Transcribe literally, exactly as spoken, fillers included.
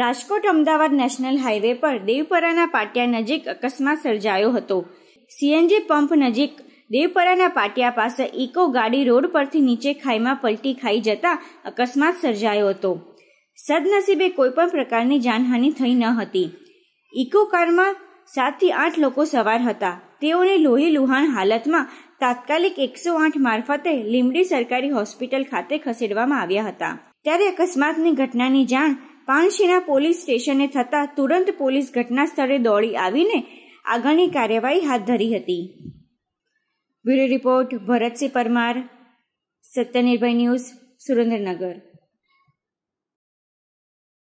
Rajkot Ahmedabad national highway પર દેવપરાના પાટિયા નજીક અકસ્માત સર્જાયો હતો. સીએનજી પંપ નજીક દેવપરાના પાટિયા પાસે ઇકો ગાડી રોડ પરથી નીચે ખાઈમાં પલટી ખાઈ જતા અકસ્માત સર્જાયો હતો. સદનસીબે કોઈપણ પ્રકારની જાનહાનિ થઈ ન હતી. ઇકો કારમાં સાતથી આઠ લોકો સવાર હતા. તેઓને લોહી લુહાણ હાલતમાં તાત્કાલિક એકસો આઠ મારફતે લીંબડી સરકારી હોસ્પિટલ ખાતે ખસેડવામાં આવ્યા હતા. ત્યારે અકસ્માતની ઘટનાની જાણ પાણશીણા પોલીસ સ્ટેશને થતાં તુરંત પોલીસ ઘટના સ્થળે દોડી આવીને આગળની કાર્યવાહી હાથ ધરી હતી. Bureau report Bharatsinh Parmar, Satyanirbhay news, Surendranagar.